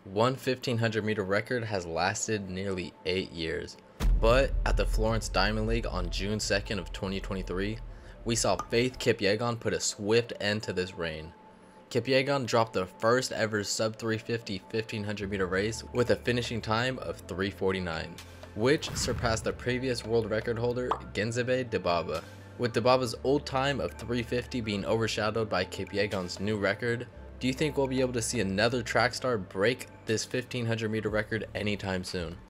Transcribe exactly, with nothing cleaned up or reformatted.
One fifteen hundred meter record has lasted nearly eight years, but at the Florence Diamond League on June second of twenty twenty-three, we saw Faith Kipyegon put a swift end to this reign. Kipyegon dropped the first ever sub three fifty fifteen hundred meter race with a finishing time of three forty-nine, which surpassed the previous world record holder Genzabe Dibaba. With Dibaba's old time of three fifty being overshadowed by Kipyegon's new record, do you think we'll be able to see another track star break this fifteen hundred meter record anytime soon?